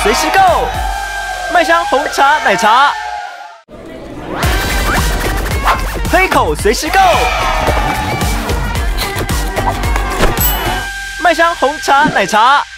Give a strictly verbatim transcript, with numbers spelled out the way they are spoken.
随时购，麦香红茶奶茶，喝一口随时购。麦香红茶奶茶。